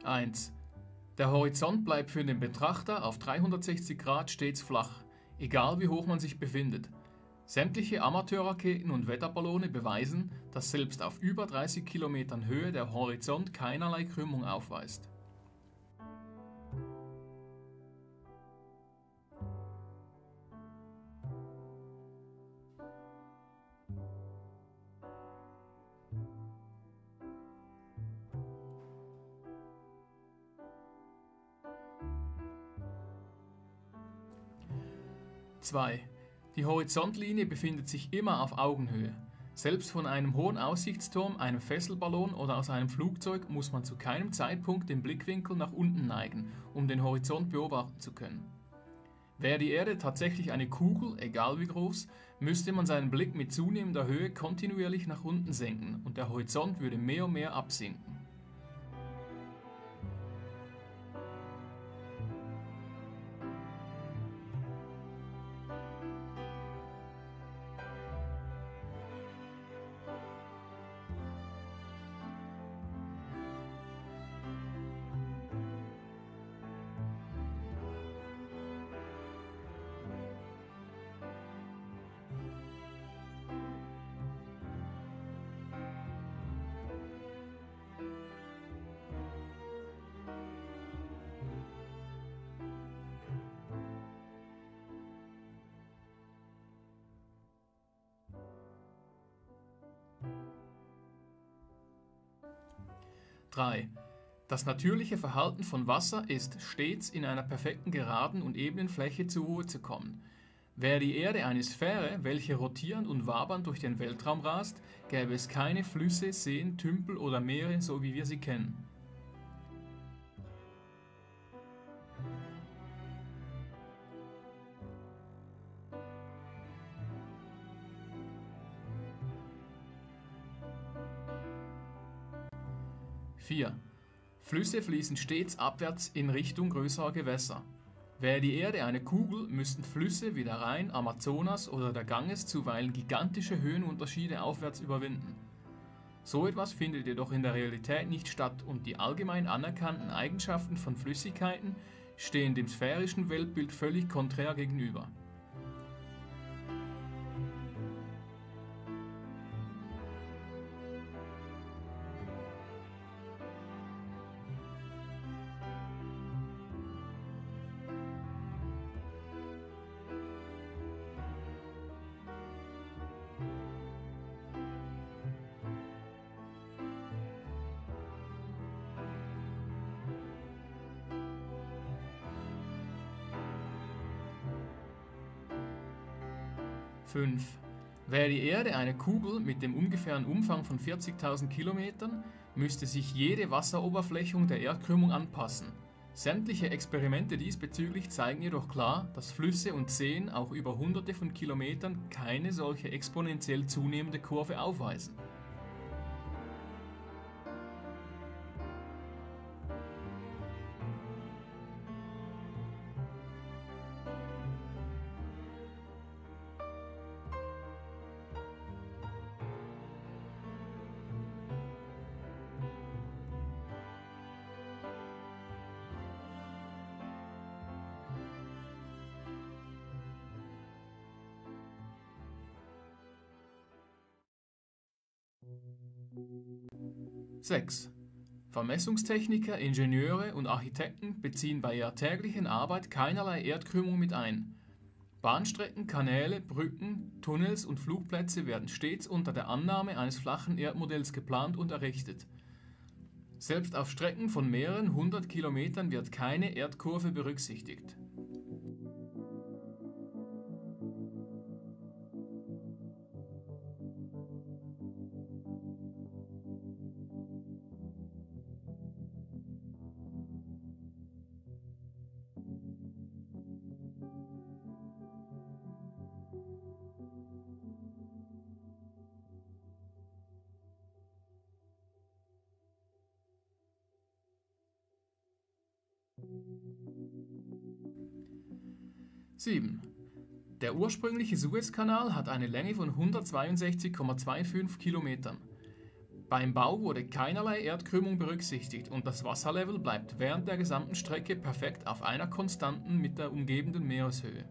1. Der Horizont bleibt für den Betrachter auf 360 Grad stets flach, egal wie hoch man sich befindet. Sämtliche Amateurraketen und Wetterballone beweisen, dass selbst auf über 30 Kilometern Höhe der Horizont keinerlei Krümmung aufweist. Zwei. Die Horizontlinie befindet sich immer auf Augenhöhe. Selbst von einem hohen Aussichtsturm, einem Fesselballon oder aus einem Flugzeug muss man zu keinem Zeitpunkt den Blickwinkel nach unten neigen, um den Horizont beobachten zu können. Wäre die Erde tatsächlich eine Kugel, egal wie groß, müsste man seinen Blick mit zunehmender Höhe kontinuierlich nach unten senken und der Horizont würde mehr und mehr absinken. Drei. Das natürliche Verhalten von Wasser ist, stets in einer perfekten geraden und ebenen Fläche zur Ruhe zu kommen. Wäre die Erde eine Sphäre, welche rotierend und wabernd durch den Weltraum rast, gäbe es keine Flüsse, Seen, Tümpel oder Meere, so wie wir sie kennen. Vier. Flüsse fließen stets abwärts in Richtung größerer Gewässer. Wäre die Erde eine Kugel, müssten Flüsse wie der Rhein, Amazonas oder der Ganges zuweilen gigantische Höhenunterschiede aufwärts überwinden. So etwas findet jedoch in der Realität nicht statt und die allgemein anerkannten Eigenschaften von Flüssigkeiten stehen dem sphärischen Weltbild völlig konträr gegenüber. Fünf. Wäre die Erde eine Kugel mit dem ungefähren Umfang von 40.000 Kilometern, müsste sich jede Wasseroberflächung der Erdkrümmung anpassen. Sämtliche Experimente diesbezüglich zeigen jedoch klar, dass Flüsse und Seen auch über Hunderte von Kilometern keine solche exponentiell zunehmende Kurve aufweisen. Sechs. Vermessungstechniker, Ingenieure und Architekten beziehen bei ihrer täglichen Arbeit keinerlei Erdkrümmung mit ein. Bahnstrecken, Kanäle, Brücken, Tunnels und Flugplätze werden stets unter der Annahme eines flachen Erdmodells geplant und errichtet. Selbst auf Strecken von mehreren hundert Kilometern wird keine Erdkurve berücksichtigt. Sieben. Der ursprüngliche Suezkanal hat eine Länge von 162,25 Kilometern. Beim Bau wurde keinerlei Erdkrümmung berücksichtigt und das Wasserlevel bleibt während der gesamten Strecke perfekt auf einer Konstanten mit der umgebenden Meereshöhe.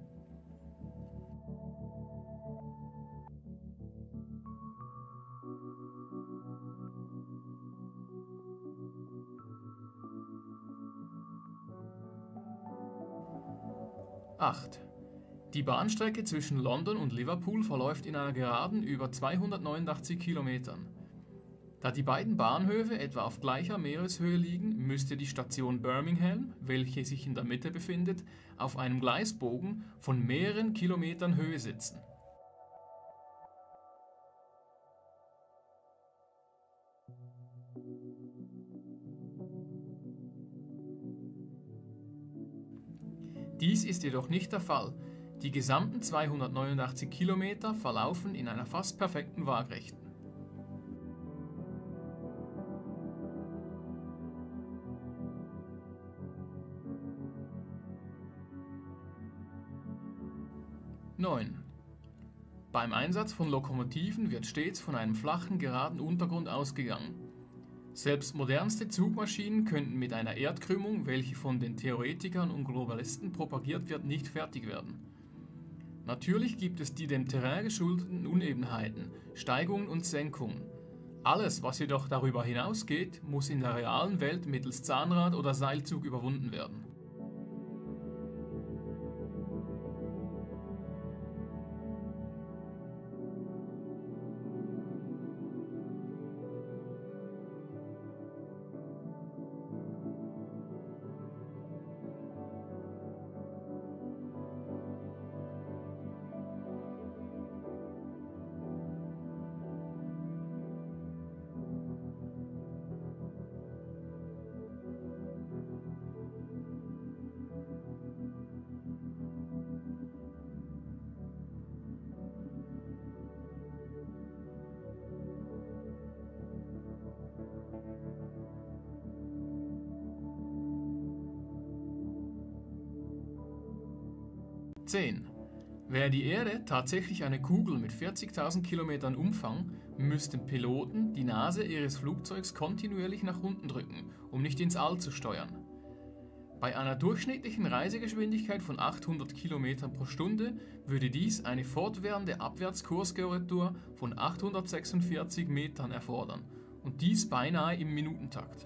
Acht. Die Bahnstrecke zwischen London und Liverpool verläuft in einer Geraden über 289 Kilometern. Da die beiden Bahnhöfe etwa auf gleicher Meereshöhe liegen, müsste die Station Birmingham, welche sich in der Mitte befindet, auf einem Gleisbogen von mehreren Kilometern Höhe sitzen. Dies ist jedoch nicht der Fall. Die gesamten 289 Kilometer verlaufen in einer fast perfekten Waagrechten. Neun. Beim Einsatz von Lokomotiven wird stets von einem flachen, geraden Untergrund ausgegangen. Selbst modernste Zugmaschinen könnten mit einer Erdkrümmung, welche von den Theoretikern und Globalisten propagiert wird, nicht fertig werden. Natürlich gibt es die dem Terrain geschuldeten Unebenheiten, Steigungen und Senkungen. Alles, was jedoch darüber hinausgeht, muss in der realen Welt mittels Zahnrad oder Seilzug überwunden werden. Zehn. Wäre die Erde tatsächlich eine Kugel mit 40.000 Kilometern Umfang, müssten Piloten die Nase ihres Flugzeugs kontinuierlich nach unten drücken, um nicht ins All zu steuern. Bei einer durchschnittlichen Reisegeschwindigkeit von 800 Kilometern pro Stunde würde dies eine fortwährende Abwärtskurskorrektur von 846 Metern erfordern, und dies beinahe im Minutentakt.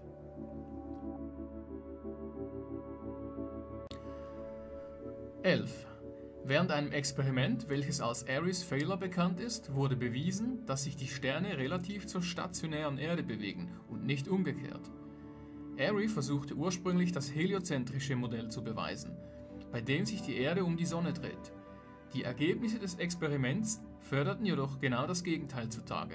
11. Während einem Experiment, welches als Airy's Failure bekannt ist, wurde bewiesen, dass sich die Sterne relativ zur stationären Erde bewegen und nicht umgekehrt. Airy versuchte ursprünglich das heliozentrische Modell zu beweisen, bei dem sich die Erde um die Sonne dreht. Die Ergebnisse des Experiments förderten jedoch genau das Gegenteil zutage.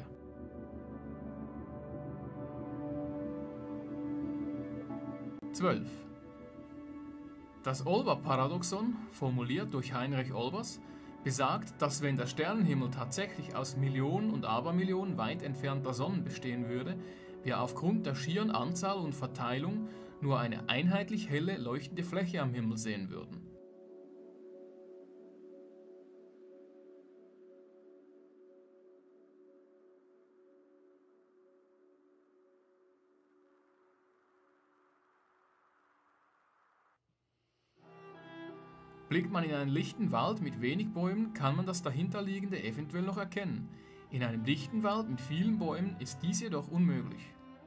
Zwölf. Das Olber-Paradoxon, formuliert durch Heinrich Olbers, besagt, dass wenn der Sternenhimmel tatsächlich aus Millionen und Abermillionen weit entfernter Sonnen bestehen würde, wir aufgrund der schieren Anzahl und Verteilung nur eine einheitlich helle, leuchtende Fläche am Himmel sehen würden. Blickt man in einen lichten Wald mit wenig Bäumen, kann man das dahinterliegende eventuell noch erkennen. In einem dichten Wald mit vielen Bäumen ist dies jedoch unmöglich.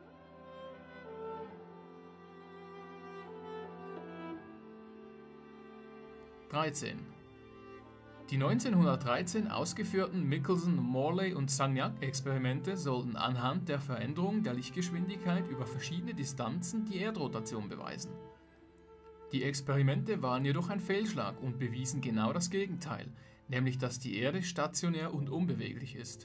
Die 1913 ausgeführten Michelson, Morley und Sagnac-Experimente sollten anhand der Veränderung der Lichtgeschwindigkeit über verschiedene Distanzen die Erdrotation beweisen. Die Experimente waren jedoch ein Fehlschlag und bewiesen genau das Gegenteil, nämlich dass die Erde stationär und unbeweglich ist.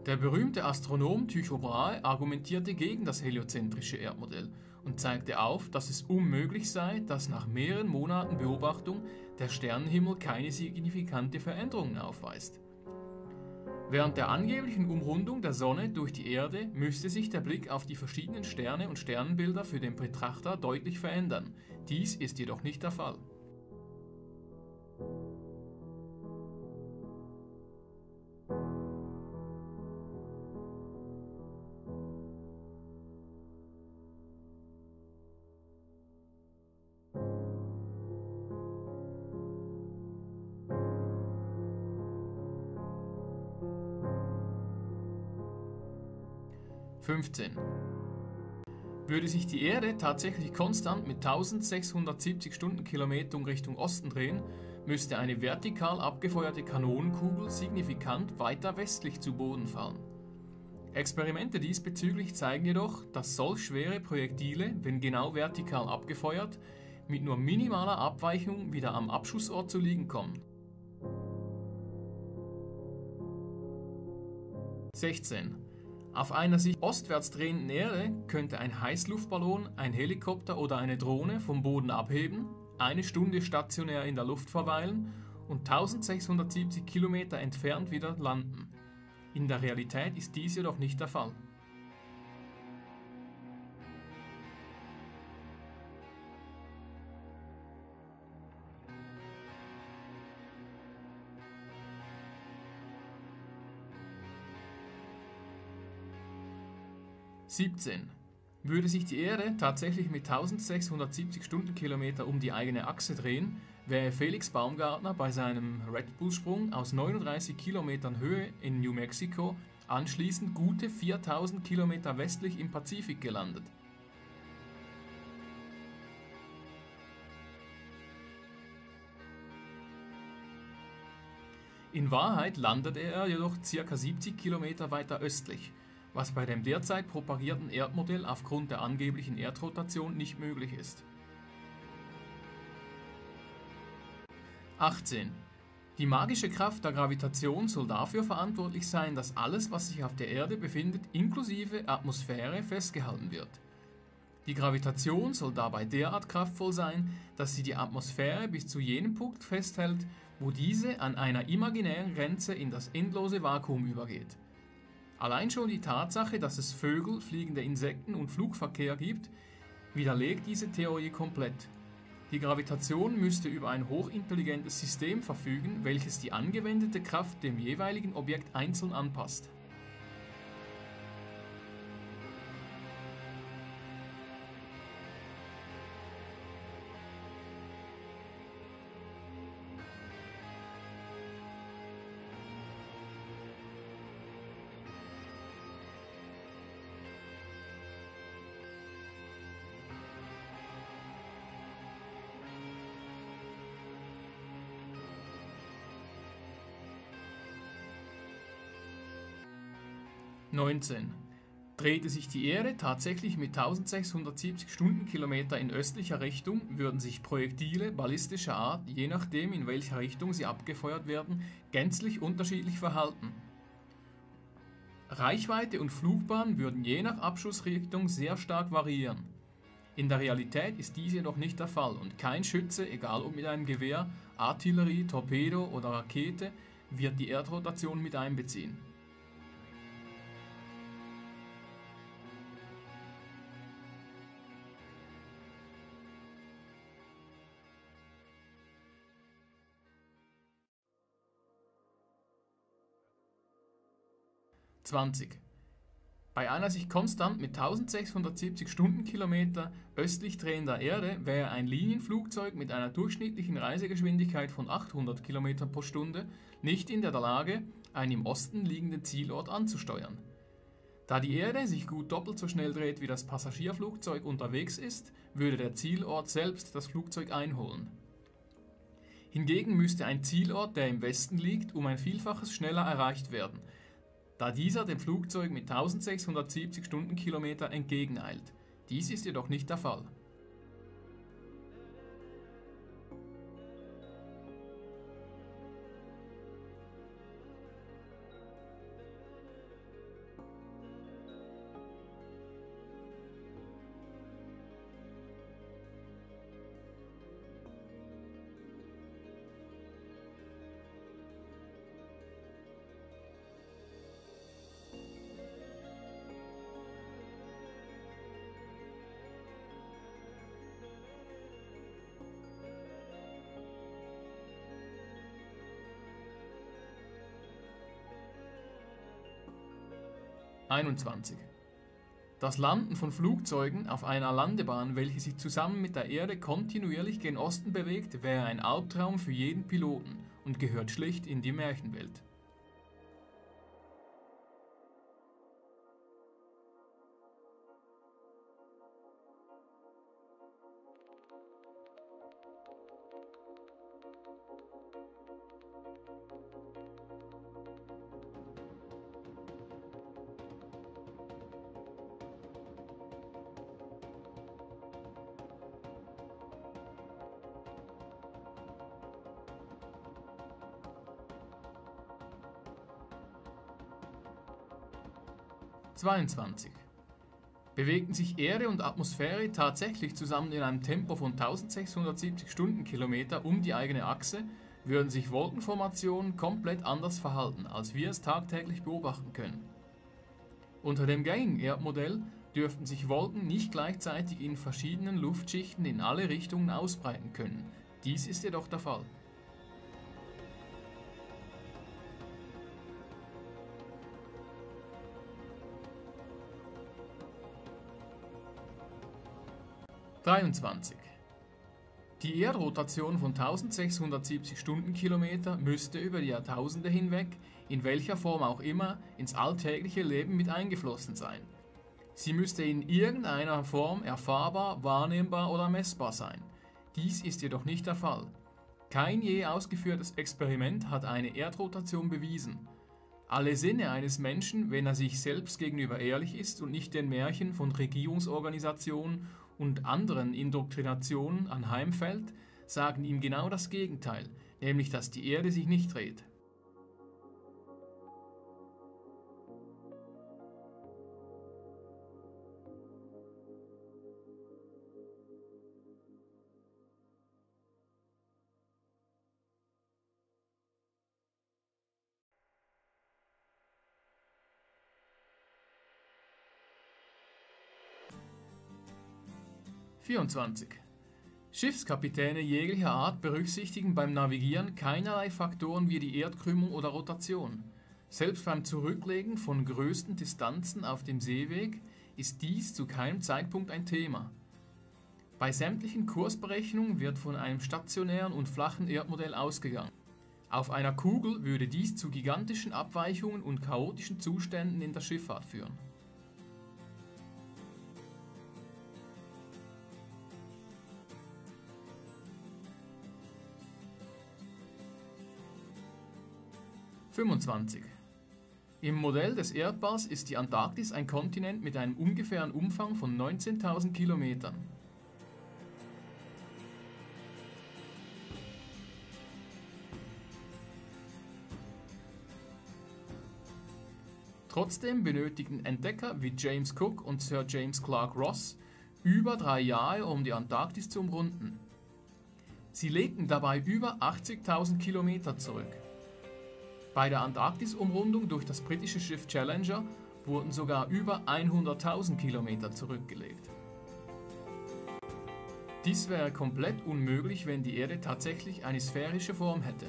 Der berühmte Astronom Tycho Brahe argumentierte gegen das heliozentrische Erdmodell und zeigte auf, dass es unmöglich sei, dass nach mehreren Monaten Beobachtung der Sternenhimmel keine signifikante Veränderungen aufweist. Während der angeblichen Umrundung der Sonne durch die Erde müsste sich der Blick auf die verschiedenen Sterne und Sternbilder für den Betrachter deutlich verändern. Dies ist jedoch nicht der Fall. »15. Würde sich die Erde tatsächlich konstant mit 1670 Stundenkilometern Richtung Osten drehen, müsste eine vertikal abgefeuerte Kanonenkugel signifikant weiter westlich zu Boden fallen. Experimente diesbezüglich zeigen jedoch, dass solch schwere Projektile, wenn genau vertikal abgefeuert, mit nur minimaler Abweichung wieder am Abschussort zu liegen kommen. 16. Auf einer sich ostwärts drehenden Erde könnte ein Heißluftballon, ein Helikopter oder eine Drohne vom Boden abheben, eine Stunde stationär in der Luft verweilen und 1670 Kilometer entfernt wieder landen. In der Realität ist dies jedoch nicht der Fall. »17. Würde sich die Erde tatsächlich mit 1670 Stundenkilometer um die eigene Achse drehen, wäre Felix Baumgartner bei seinem Red Bull-Sprung aus 39 Kilometern Höhe in New Mexico anschließend gute 4000 Kilometer westlich im Pazifik gelandet. In Wahrheit landete er jedoch ca. 70 Kilometer weiter östlich, was bei dem derzeit propagierten Erdmodell aufgrund der angeblichen Erdrotation nicht möglich ist. 18. Die magische Kraft der Gravitation soll dafür verantwortlich sein, dass alles, was sich auf der Erde befindet, inklusive Atmosphäre, festgehalten wird. Die Gravitation soll dabei derart kraftvoll sein, dass sie die Atmosphäre bis zu jenem Punkt festhält, wo diese an einer imaginären Grenze in das endlose Vakuum übergeht. Allein schon die Tatsache, dass es Vögel, fliegende Insekten und Flugverkehr gibt, widerlegt diese Theorie komplett. Die Gravitation müsste über ein hochintelligentes System verfügen, welches die angewendete Kraft dem jeweiligen Objekt einzeln anpasst. »19. Drehte sich die Erde tatsächlich mit 1670 Stundenkilometer in östlicher Richtung, würden sich Projektile ballistischer Art, je nachdem in welcher Richtung sie abgefeuert werden, gänzlich unterschiedlich verhalten. Reichweite und Flugbahn würden je nach Abschussrichtung sehr stark variieren. In der Realität ist dies jedoch nicht der Fall und kein Schütze, egal ob mit einem Gewehr, Artillerie, Torpedo oder Rakete, wird die Erdrotation mit einbeziehen. Bei einer sich konstant mit 1670 Stundenkilometer östlich drehender Erde wäre ein Linienflugzeug mit einer durchschnittlichen Reisegeschwindigkeit von 800 km pro Stunde nicht in der Lage, einen im Osten liegenden Zielort anzusteuern. Da die Erde sich gut doppelt so schnell dreht, wie das Passagierflugzeug unterwegs ist, würde der Zielort selbst das Flugzeug einholen. Hingegen müsste ein Zielort, der im Westen liegt, um ein Vielfaches schneller erreicht werden, da dieser dem Flugzeug mit 1670 Stundenkilometer entgegeneilt. Dies ist jedoch nicht der Fall. 21. Das Landen von Flugzeugen auf einer Landebahn, welche sich zusammen mit der Erde kontinuierlich gen Osten bewegt, wäre ein Albtraum für jeden Piloten und gehört schlicht in die Märchenwelt. (22) Bewegten sich Erde und Atmosphäre tatsächlich zusammen in einem Tempo von 1670 Stundenkilometer um die eigene Achse, würden sich Wolkenformationen komplett anders verhalten, als wir es tagtäglich beobachten können. Unter dem gängigen Erdmodell dürften sich Wolken nicht gleichzeitig in verschiedenen Luftschichten in alle Richtungen ausbreiten können. Dies ist jedoch der Fall. (23) Die Erdrotation von 1670 Stundenkilometer müsste über die Jahrtausende hinweg, in welcher Form auch immer, ins alltägliche Leben mit eingeflossen sein. Sie müsste in irgendeiner Form erfahrbar, wahrnehmbar oder messbar sein. Dies ist jedoch nicht der Fall. Kein je ausgeführtes Experiment hat eine Erdrotation bewiesen. Alle Sinne eines Menschen, wenn er sich selbst gegenüber ehrlich ist und nicht den Märchen von Regierungsorganisationen und anderen Indoktrinationen anheimfällt, sagen ihm genau das Gegenteil, nämlich dass die Erde sich nicht dreht. (24) Schiffskapitäne jeglicher Art berücksichtigen beim Navigieren keinerlei Faktoren wie die Erdkrümmung oder Rotation. Selbst beim Zurücklegen von größten Distanzen auf dem Seeweg ist dies zu keinem Zeitpunkt ein Thema. Bei sämtlichen Kursberechnungen wird von einem stationären und flachen Erdmodell ausgegangen. Auf einer Kugel würde dies zu gigantischen Abweichungen und chaotischen Zuständen in der Schifffahrt führen. (25) Im Modell des Erdballs ist die Antarktis ein Kontinent mit einem ungefähren Umfang von 19.000 Kilometern. Trotzdem benötigten Entdecker wie James Cook und Sir James Clark Ross über 3 Jahre, um die Antarktis zu umrunden. Sie legten dabei über 80.000 Kilometer zurück. Bei der Antarktis-Umrundung durch das britische Schiff Challenger wurden sogar über 100.000 Kilometer zurückgelegt. Dies wäre komplett unmöglich, wenn die Erde tatsächlich eine sphärische Form hätte.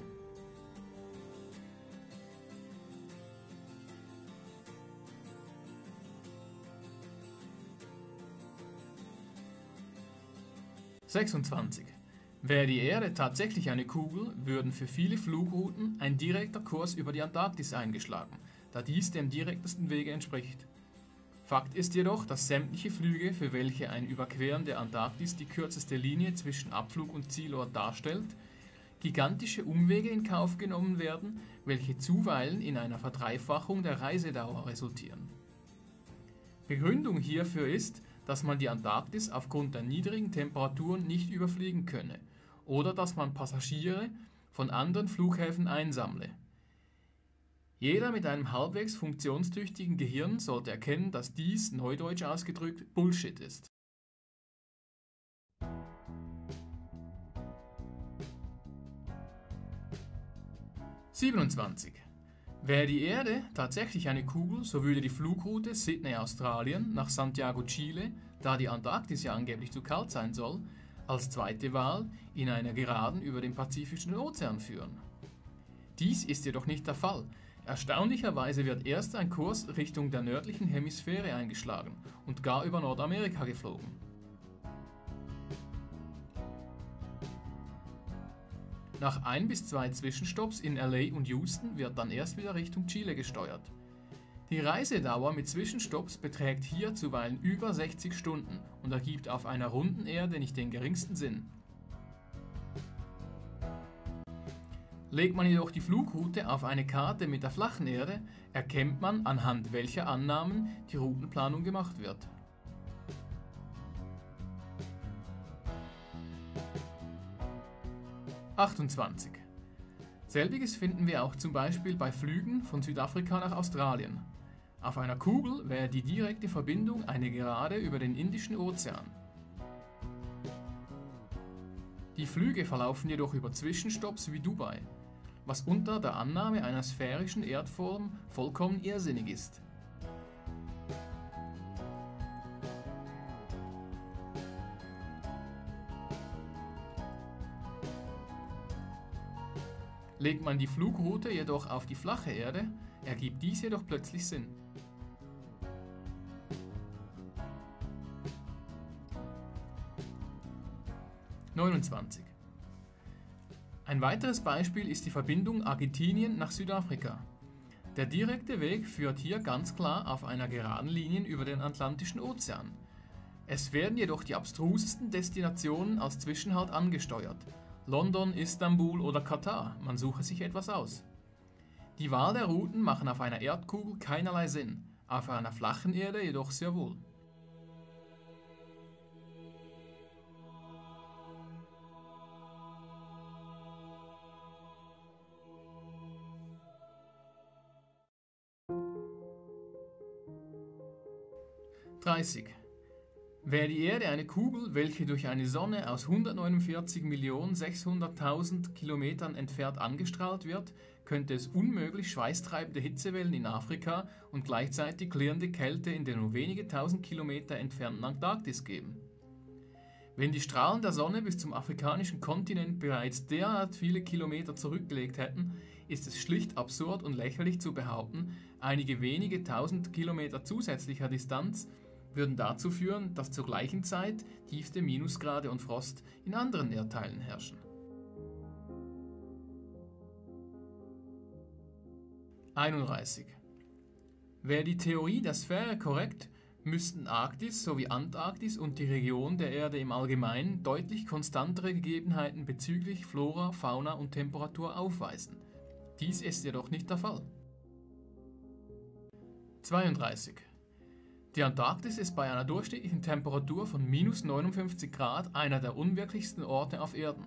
(26) Wäre die Erde tatsächlich eine Kugel, würden für viele Flugrouten ein direkter Kurs über die Antarktis eingeschlagen, da dies dem direktesten Wege entspricht. Fakt ist jedoch, dass sämtliche Flüge, für welche ein Überqueren der Antarktis die kürzeste Linie zwischen Abflug und Zielort darstellt, gigantische Umwege in Kauf genommen werden, welche zuweilen in einer Verdreifachung der Reisedauer resultieren. Begründung hierfür ist, dass man die Antarktis aufgrund der niedrigen Temperaturen nicht überfliegen könne oder dass man Passagiere von anderen Flughäfen einsammle. Jeder mit einem halbwegs funktionstüchtigen Gehirn sollte erkennen, dass dies, neudeutsch ausgedrückt, Bullshit ist. (27) Wäre die Erde tatsächlich eine Kugel, so würde die Flugroute Sydney, Australien, nach Santiago, Chile, da die Antarktis ja angeblich zu kalt sein soll, als zweite Wahl in einer Geraden über den Pazifischen Ozean führen. Dies ist jedoch nicht der Fall. Erstaunlicherweise wird erst ein Kurs Richtung der nördlichen Hemisphäre eingeschlagen und gar über Nordamerika geflogen. Nach 1 bis 2 Zwischenstopps in LA und Houston wird dann erst wieder Richtung Chile gesteuert. Die Reisedauer mit Zwischenstopps beträgt hier zuweilen über 60 Stunden und ergibt auf einer runden Erde nicht den geringsten Sinn. Legt man jedoch die Flugroute auf eine Karte mit der flachen Erde, erkennt man, anhand welcher Annahmen die Routenplanung gemacht wird. '28. Selbiges finden wir auch zum Beispiel bei Flügen von Südafrika nach Australien. Auf einer Kugel wäre die direkte Verbindung eine Gerade über den Indischen Ozean. Die Flüge verlaufen jedoch über Zwischenstopps wie Dubai, was unter der Annahme einer sphärischen Erdform vollkommen irrsinnig ist. Legt man die Flugroute jedoch auf die flache Erde, ergibt dies jedoch plötzlich Sinn. '29. Ein weiteres Beispiel ist die Verbindung Argentinien nach Südafrika. Der direkte Weg führt hier ganz klar auf einer geraden Linie über den Atlantischen Ozean. Es werden jedoch die abstrusesten Destinationen als Zwischenhalt angesteuert. London, Istanbul oder Katar, man suche sich etwas aus. Die Wahl der Routen machen auf einer Erdkugel keinerlei Sinn, auf einer flachen Erde jedoch sehr wohl. '30. Wäre die Erde eine Kugel, welche durch eine Sonne aus 149.600.000 Kilometern entfernt angestrahlt wird, könnte es unmöglich schweißtreibende Hitzewellen in Afrika und gleichzeitig klirrende Kälte in der nur wenige tausend Kilometer entfernten Antarktis geben. Wenn die Strahlen der Sonne bis zum afrikanischen Kontinent bereits derart viele Kilometer zurückgelegt hätten, ist es schlicht absurd und lächerlich zu behaupten, einige wenige tausend Kilometer zusätzlicher Distanz würden dazu führen, dass zur gleichen Zeit tiefste Minusgrade und Frost in anderen Erdteilen herrschen. '31. Wäre die Theorie der Sphäre korrekt, müssten Arktis sowie Antarktis und die Region der Erde im Allgemeinen deutlich konstantere Gegebenheiten bezüglich Flora, Fauna und Temperatur aufweisen. Dies ist jedoch nicht der Fall. '32. Die Antarktis ist bei einer durchschnittlichen Temperatur von minus 59 Grad einer der unwirklichsten Orte auf Erden.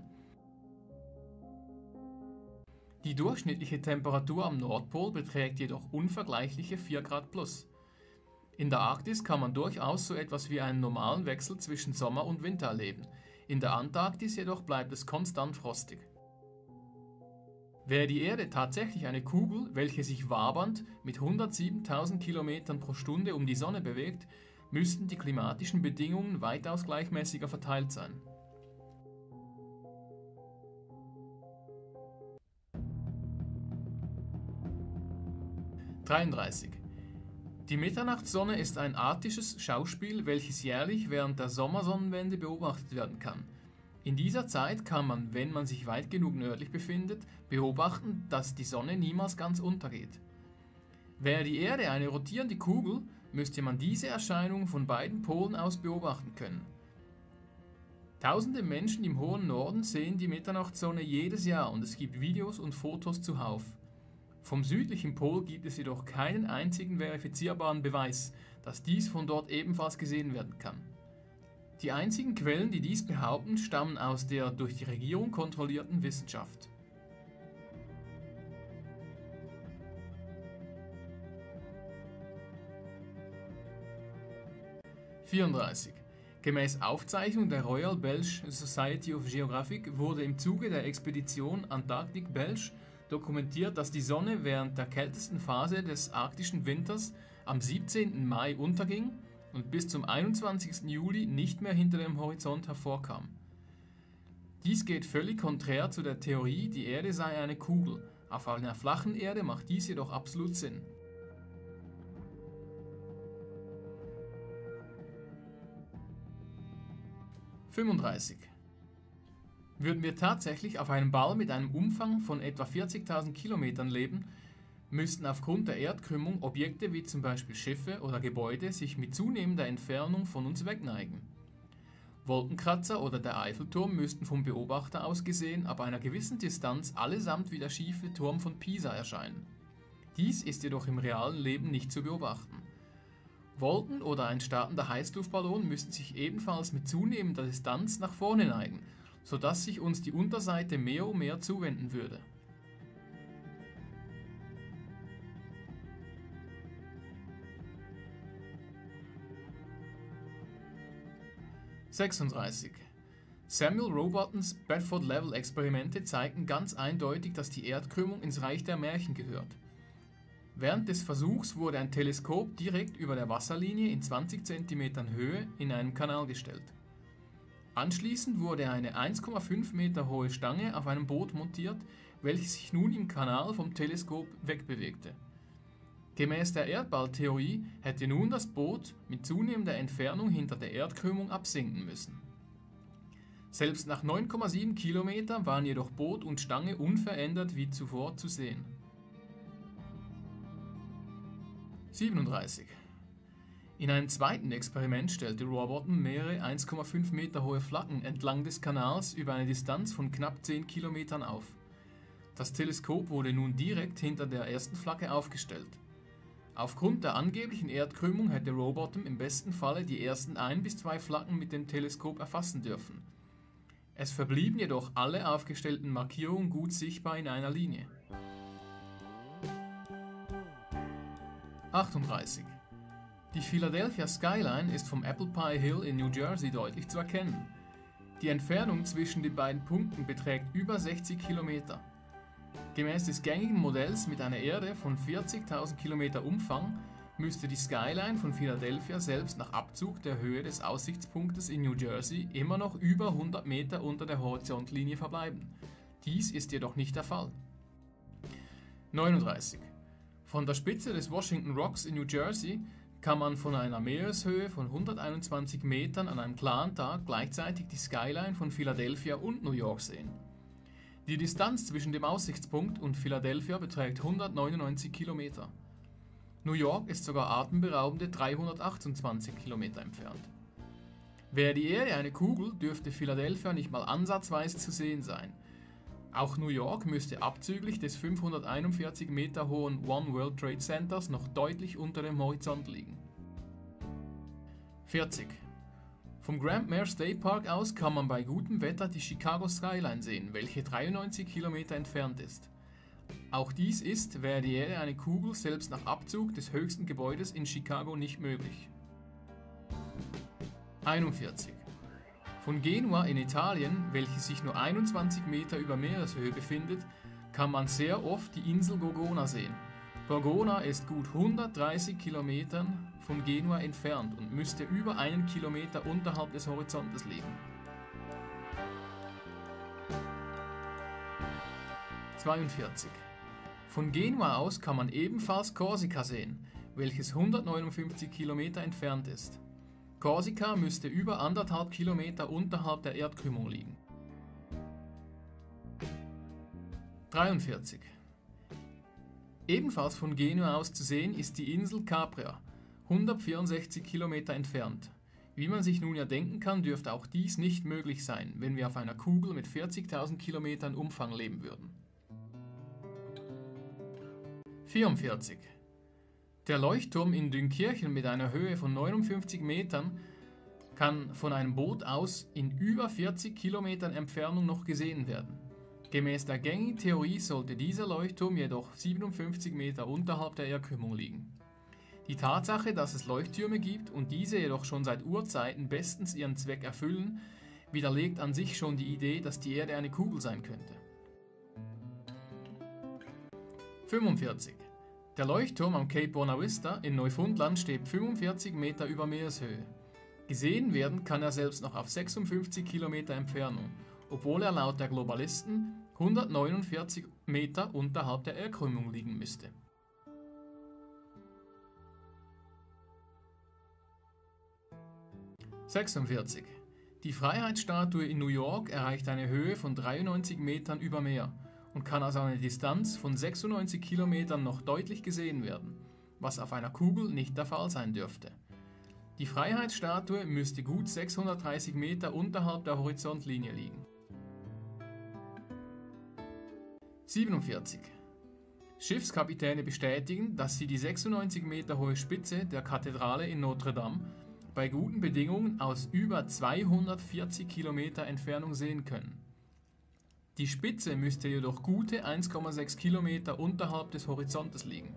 Die durchschnittliche Temperatur am Nordpol beträgt jedoch unvergleichliche 4 Grad plus. In der Arktis kann man durchaus so etwas wie einen normalen Wechsel zwischen Sommer und Winter erleben. In der Antarktis jedoch bleibt es konstant frostig. Wäre die Erde tatsächlich eine Kugel, welche sich wabernd mit 107.000 Kilometern pro Stunde um die Sonne bewegt, müssten die klimatischen Bedingungen weitaus gleichmäßiger verteilt sein. '33. Die Mitternachtssonne ist ein artisches Schauspiel, welches jährlich während der Sommersonnenwende beobachtet werden kann. In dieser Zeit kann man, wenn man sich weit genug nördlich befindet, beobachten, dass die Sonne niemals ganz untergeht. Wäre die Erde eine rotierende Kugel, müsste man diese Erscheinung von beiden Polen aus beobachten können. Tausende Menschen im hohen Norden sehen die Mitternachtssonne jedes Jahr und es gibt Videos und Fotos zuhauf. Vom südlichen Pol gibt es jedoch keinen einzigen verifizierbaren Beweis, dass dies von dort ebenfalls gesehen werden kann. Die einzigen Quellen, die dies behaupten, stammen aus der durch die Regierung kontrollierten Wissenschaft. '34. Gemäß Aufzeichnung der Royal Belgian Society of Geographic wurde im Zuge der Expedition Antarctique Belge dokumentiert, dass die Sonne während der kältesten Phase des arktischen Winters am 17. Mai unterging und bis zum 21. Juli nicht mehr hinter dem Horizont hervorkam. Dies geht völlig konträr zu der Theorie, die Erde sei eine Kugel, Auf einer flachen Erde macht dies jedoch absolut Sinn. »35. Würden wir tatsächlich auf einem Ball mit einem Umfang von etwa 40.000 Kilometern leben, müssten aufgrund der Erdkrümmung Objekte wie zum Beispiel Schiffe oder Gebäude sich mit zunehmender Entfernung von uns wegneigen. Wolkenkratzer oder der Eiffelturm müssten vom Beobachter aus gesehen ab einer gewissen Distanz allesamt wie der schiefe Turm von Pisa erscheinen. Dies ist jedoch im realen Leben nicht zu beobachten. Wolken oder ein startender Heißluftballon müssten sich ebenfalls mit zunehmender Distanz nach vorne neigen, sodass sich uns die Unterseite mehr und mehr zuwenden würde. »36. Samuel Robottens Bedford-Level-Experimente zeigten ganz eindeutig, dass die Erdkrümmung ins Reich der Märchen gehört. Während des Versuchs wurde ein Teleskop direkt über der Wasserlinie in 20 cm Höhe in einem Kanal gestellt. Anschließend wurde eine 1,5 Meter hohe Stange auf einem Boot montiert, welches sich nun im Kanal vom Teleskop wegbewegte. Gemäß der Erdballtheorie hätte nun das Boot mit zunehmender Entfernung hinter der Erdkrümmung absinken müssen. Selbst nach 9,7 Kilometern waren jedoch Boot und Stange unverändert wie zuvor zu sehen. 37. In einem zweiten Experiment stellte Robotten mehrere 1,5 Meter hohe Flaggen entlang des Kanals über eine Distanz von knapp 10 Kilometern auf. Das Teleskop wurde nun direkt hinter der ersten Flagge aufgestellt. Aufgrund der angeblichen Erdkrümmung hätte Robotham im besten Falle die ersten 1 bis 2 Flaggen mit dem Teleskop erfassen dürfen. Es verblieben jedoch alle aufgestellten Markierungen gut sichtbar in einer Linie. 38. Die Philadelphia Skyline ist vom Apple Pie Hill in New Jersey deutlich zu erkennen. Die Entfernung zwischen den beiden Punkten beträgt über 60 Kilometer. Gemäß des gängigen Modells mit einer Erde von 40.000 Kilometer Umfang müsste die Skyline von Philadelphia selbst nach Abzug der Höhe des Aussichtspunktes in New Jersey immer noch über 100 Meter unter der Horizontlinie verbleiben. Dies ist jedoch nicht der Fall. 39. Von der Spitze des Washington Rocks in New Jersey kann man von einer Meereshöhe von 121 Metern an einem klaren Tag gleichzeitig die Skyline von Philadelphia und New York sehen. Die Distanz zwischen dem Aussichtspunkt und Philadelphia beträgt 199 Kilometer. New York ist sogar atemberaubende 328 Kilometer entfernt. Wäre die Erde eine Kugel, dürfte Philadelphia nicht mal ansatzweise zu sehen sein. Auch New York müsste abzüglich des 541 Meter hohen One World Trade Centers noch deutlich unter dem Horizont liegen. 40. Vom Grand Mare State Park aus kann man bei gutem Wetter die Chicago Skyline sehen, welche 93 Kilometer entfernt ist. Auch dies ist, wäre die Erde eine Kugel, selbst nach Abzug des höchsten Gebäudes in Chicago nicht möglich. 41. Von Genua in Italien, welches sich nur 21 Meter über Meereshöhe befindet, kann man sehr oft die Insel Gorgona sehen. Gorgona ist gut 130 Kilometern von Genua entfernt und müsste über 1 Kilometer unterhalb des Horizontes liegen. 42. Von Genua aus kann man ebenfalls Korsika sehen, welches 159 Kilometer entfernt ist. Korsika müsste über 1,5 Kilometer unterhalb der Erdkrümmung liegen. 43. Ebenfalls von Genua aus zu sehen ist die Insel Caprea, 164 Kilometer entfernt. Wie man sich nun ja denken kann, dürfte auch dies nicht möglich sein, wenn wir auf einer Kugel mit 40.000 Kilometern Umfang leben würden. 44. Der Leuchtturm in Dünkirchen mit einer Höhe von 59 Metern kann von einem Boot aus in über 40 Kilometern Entfernung noch gesehen werden. Gemäß der gängigen Theorie sollte dieser Leuchtturm jedoch 57 Meter unterhalb der Erdkrümmung liegen. Die Tatsache, dass es Leuchttürme gibt und diese jedoch schon seit Urzeiten bestens ihren Zweck erfüllen, widerlegt an sich schon die Idee, dass die Erde eine Kugel sein könnte. 45. Der Leuchtturm am Cape Buena Vista in Neufundland steht 45 Meter über Meereshöhe. Gesehen werden kann er selbst noch auf 56 Kilometer Entfernung, obwohl er laut der Globalisten 149 Meter unterhalb der Erdkrümmung liegen müsste. »46. Die Freiheitsstatue in New York erreicht eine Höhe von 93 Metern über Meer und kann aus einer Distanz von 96 Kilometern noch deutlich gesehen werden, was auf einer Kugel nicht der Fall sein dürfte. Die Freiheitsstatue müsste gut 630 Meter unterhalb der Horizontlinie liegen. 47. Schiffskapitäne bestätigen, dass sie die 96 Meter hohe Spitze der Kathedrale in Notre Dame bei guten Bedingungen aus über 240 Kilometer Entfernung sehen können. Die Spitze müsste jedoch gute 1,6 Kilometer unterhalb des Horizontes liegen.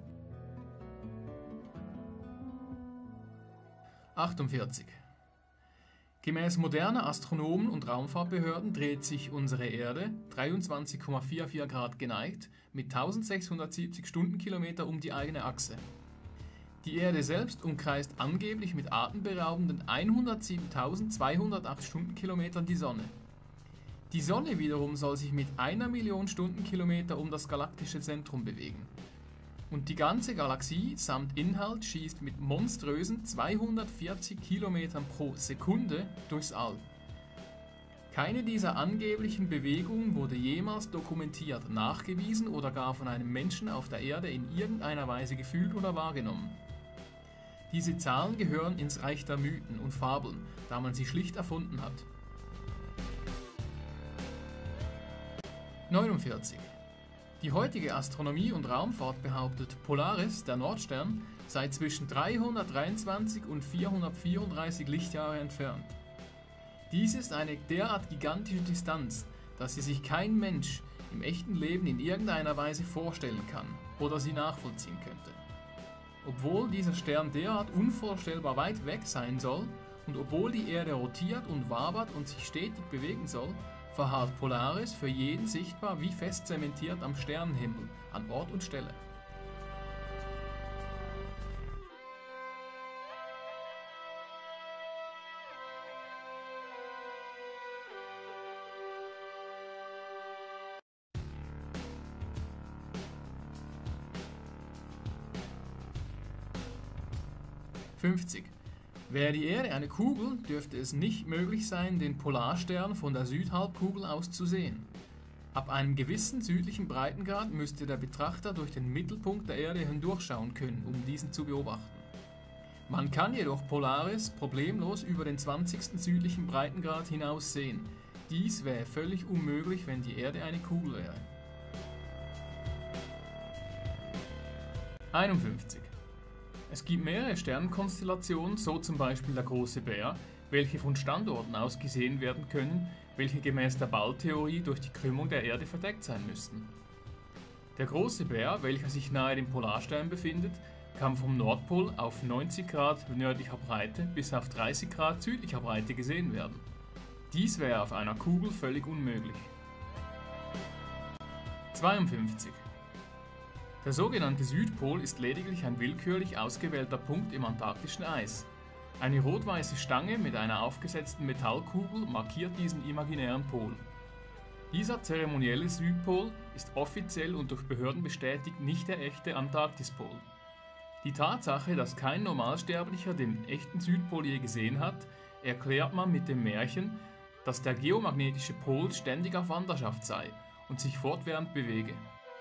48. Gemäß moderner Astronomen und Raumfahrtbehörden dreht sich unsere Erde 23,44 Grad geneigt mit 1670 Stundenkilometer um die eigene Achse. Die Erde selbst umkreist angeblich mit atemberaubenden 107.208 Stundenkilometern die Sonne. Die Sonne wiederum soll sich mit 1 Million Stundenkilometer um das galaktische Zentrum bewegen. Und die ganze Galaxie samt Inhalt schießt mit monströsen 240 Kilometern pro Sekunde durchs All. Keine dieser angeblichen Bewegungen wurde jemals dokumentiert, nachgewiesen oder gar von einem Menschen auf der Erde in irgendeiner Weise gefühlt oder wahrgenommen. Diese Zahlen gehören ins Reich der Mythen und Fabeln, da man sie schlicht erfunden hat. 49. Die heutige Astronomie und Raumfahrt behauptet, Polaris, der Nordstern, sei zwischen 323 und 434 Lichtjahre entfernt. Dies ist eine derart gigantische Distanz, dass sie sich kein Mensch im echten Leben in irgendeiner Weise vorstellen kann oder sie nachvollziehen könnte. Obwohl dieser Stern derart unvorstellbar weit weg sein soll und obwohl die Erde rotiert und wabert und sich stetig bewegen soll, verharrt Polaris für jeden sichtbar wie fest zementiert am Sternenhimmel, an Ort und Stelle. »50. Wäre die Erde eine Kugel, dürfte es nicht möglich sein, den Polarstern von der Südhalbkugel aus zu sehen. Ab einem gewissen südlichen Breitengrad müsste der Betrachter durch den Mittelpunkt der Erde hindurchschauen können, um diesen zu beobachten. Man kann jedoch Polaris problemlos über den 20. südlichen Breitengrad hinaus sehen. Dies wäre völlig unmöglich, wenn die Erde eine Kugel wäre. 51. Es gibt mehrere Sternenkonstellationen, so zum Beispiel der Große Bär, welche von Standorten aus gesehen werden können, welche gemäß der Ball-Theorie durch die Krümmung der Erde verdeckt sein müssten. Der Große Bär, welcher sich nahe dem Polarstern befindet, kann vom Nordpol auf 90 Grad nördlicher Breite bis auf 30 Grad südlicher Breite gesehen werden. Dies wäre auf einer Kugel völlig unmöglich. 52. Der sogenannte Südpol ist lediglich ein willkürlich ausgewählter Punkt im antarktischen Eis. Eine rot-weiße Stange mit einer aufgesetzten Metallkugel markiert diesen imaginären Pol. Dieser zeremonielle Südpol ist offiziell und durch Behörden bestätigt nicht der echte Antarktispol. Die Tatsache, dass kein Normalsterblicher den echten Südpol je gesehen hat, erklärt man mit dem Märchen, dass der geomagnetische Pol ständig auf Wanderschaft sei und sich fortwährend bewege.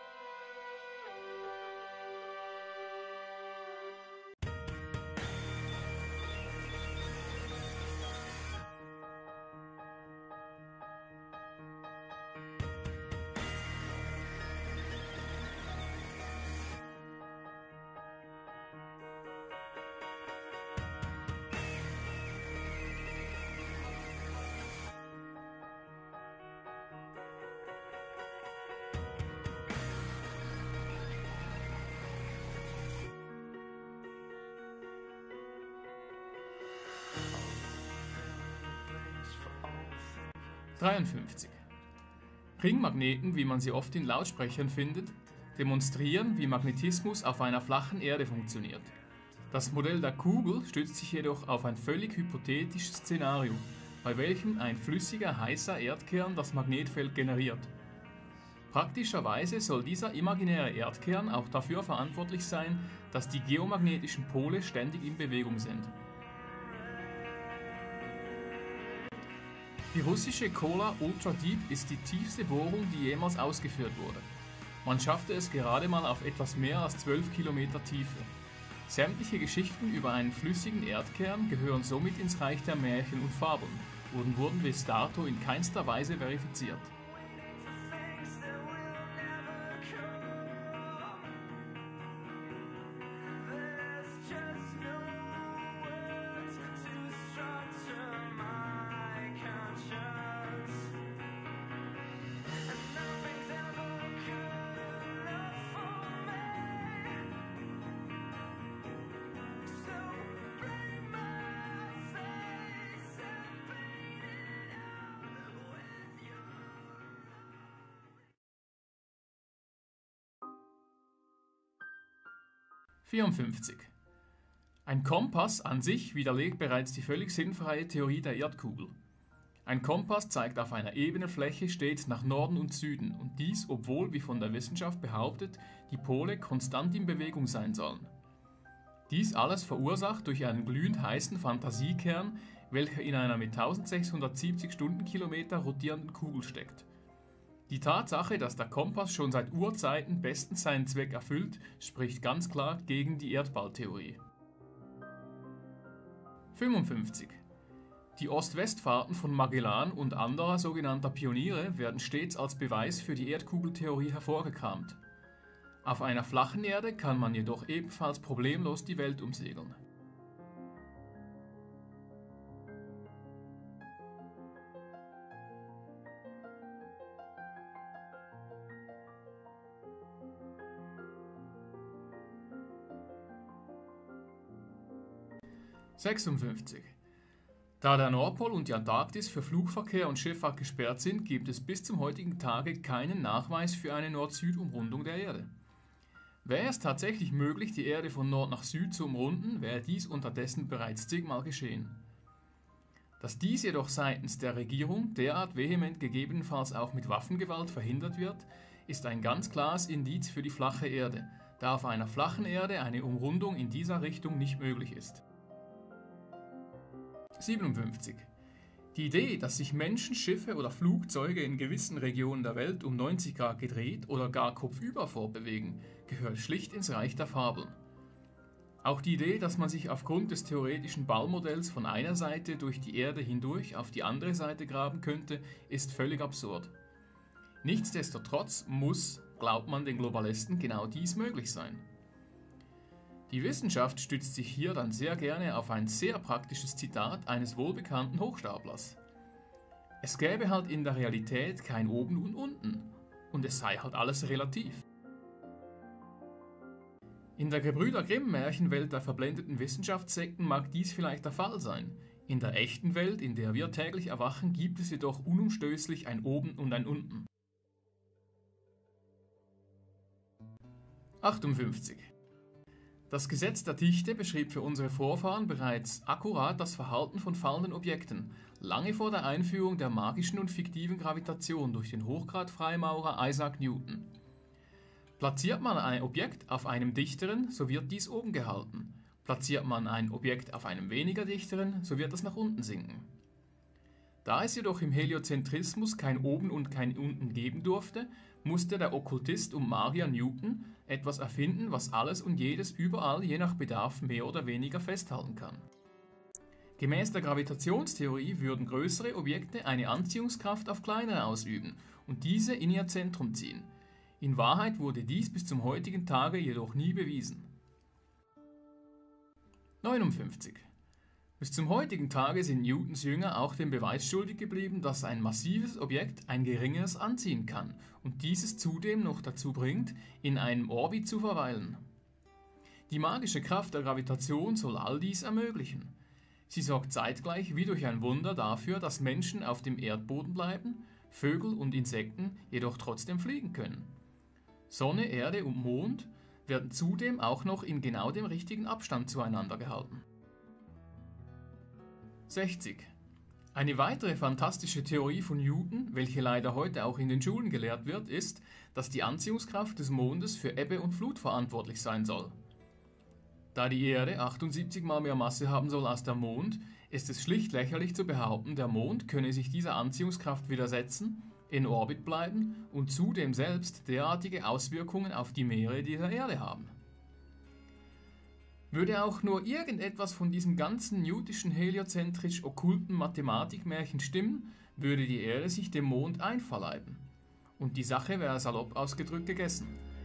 53. Ringmagneten, wie man sie oft in Lautsprechern findet, demonstrieren, wie Magnetismus auf einer flachen Erde funktioniert. Das Modell der Kugel stützt sich jedoch auf ein völlig hypothetisches Szenario, bei welchem ein flüssiger, heißer Erdkern das Magnetfeld generiert. Praktischerweise soll dieser imaginäre Erdkern auch dafür verantwortlich sein, dass die geomagnetischen Pole ständig in Bewegung sind. Die russische Kola Ultra Deep ist die tiefste Bohrung, die jemals ausgeführt wurde. Man schaffte es gerade mal auf etwas mehr als 12 Kilometer Tiefe. Sämtliche Geschichten über einen flüssigen Erdkern gehören somit ins Reich der Märchen und Fabeln und wurden bis dato in keinster Weise verifiziert. #54. Ein Kompass an sich widerlegt bereits die völlig sinnfreie Theorie der Erdkugel. Ein Kompass zeigt auf einer ebenen Fläche stets nach Norden und Süden und dies, obwohl, wie von der Wissenschaft behauptet, die Pole konstant in Bewegung sein sollen. Dies alles verursacht durch einen glühend heißen Phantasiekern, welcher in einer mit 1670 Stundenkilometer rotierenden Kugel steckt. Die Tatsache, dass der Kompass schon seit Urzeiten bestens seinen Zweck erfüllt, spricht ganz klar gegen die Erdballtheorie. #55. Die Ost-West-Fahrten von Magellan und anderer sogenannter Pioniere werden stets als Beweis für die Erdkugeltheorie hervorgekramt. Auf einer flachen Erde kann man jedoch ebenfalls problemlos die Welt umsegeln. #56. Da der Nordpol und die Antarktis für Flugverkehr und Schifffahrt gesperrt sind, gibt es bis zum heutigen Tage keinen Nachweis für eine Nord-Süd-Umrundung der Erde. Wäre es tatsächlich möglich, die Erde von Nord nach Süd zu umrunden, wäre dies unterdessen bereits zigmal geschehen. Dass dies jedoch seitens der Regierung derart vehement gegebenenfalls auch mit Waffengewalt verhindert wird, ist ein ganz klares Indiz für die flache Erde, da auf einer flachen Erde eine Umrundung in dieser Richtung nicht möglich ist. #57. Die Idee, dass sich Menschen, Schiffe oder Flugzeuge in gewissen Regionen der Welt um 90 Grad gedreht oder gar kopfüber fortbewegen, gehört schlicht ins Reich der Fabeln. Auch die Idee, dass man sich aufgrund des theoretischen Ballmodells von einer Seite durch die Erde hindurch auf die andere Seite graben könnte, ist völlig absurd. Nichtsdestotrotz muss, glaubt man den Globalisten, genau dies möglich sein. Die Wissenschaft stützt sich hier dann sehr gerne auf ein sehr praktisches Zitat eines wohlbekannten Hochstaplers. Es gäbe halt in der Realität kein Oben und Unten und es sei halt alles relativ. In der Gebrüder Grimm-Märchenwelt der verblendeten Wissenschaftssekten mag dies vielleicht der Fall sein. In der echten Welt, in der wir täglich erwachen, gibt es jedoch unumstößlich ein Oben und ein Unten. #58. Das Gesetz der Dichte beschrieb für unsere Vorfahren bereits akkurat das Verhalten von fallenden Objekten, lange vor der Einführung der magischen und fiktiven Gravitation durch den Hochgrad-Freimaurer Isaac Newton. Platziert man ein Objekt auf einem dichteren, so wird dies oben gehalten. Platziert man ein Objekt auf einem weniger dichteren, so wird es nach unten sinken. Da es jedoch im Heliozentrismus kein Oben und kein Unten geben durfte, musste der Okkultist und Magier Newton etwas erfinden, was alles und jedes überall je nach Bedarf mehr oder weniger festhalten kann. Gemäß der Gravitationstheorie würden größere Objekte eine Anziehungskraft auf kleinere ausüben und diese in ihr Zentrum ziehen. In Wahrheit wurde dies bis zum heutigen Tage jedoch nie bewiesen. #59. Bis zum heutigen Tage sind Newtons Jünger auch dem Beweis schuldig geblieben, dass ein massives Objekt ein geringeres anziehen kann und dieses zudem noch dazu bringt, in einem Orbit zu verweilen. Die magische Kraft der Gravitation soll all dies ermöglichen. Sie sorgt zeitgleich wie durch ein Wunder dafür, dass Menschen auf dem Erdboden bleiben, Vögel und Insekten jedoch trotzdem fliegen können. Sonne, Erde und Mond werden zudem auch noch in genau dem richtigen Abstand zueinander gehalten. #60. Eine weitere fantastische Theorie von Newton, welche leider heute auch in den Schulen gelehrt wird, ist, dass die Anziehungskraft des Mondes für Ebbe und Flut verantwortlich sein soll. Da die Erde 78 mal mehr Masse haben soll als der Mond, ist es schlicht lächerlich zu behaupten, der Mond könne sich dieser Anziehungskraft widersetzen, in Orbit bleiben und zudem selbst derartige Auswirkungen auf die Meere dieser Erde haben. Würde auch nur irgendetwas von diesem ganzen newtonschen heliozentrisch-okkulten Mathematikmärchen stimmen, würde die Erde sich dem Mond einverleiben. Und die Sache wäre salopp ausgedrückt gegessen.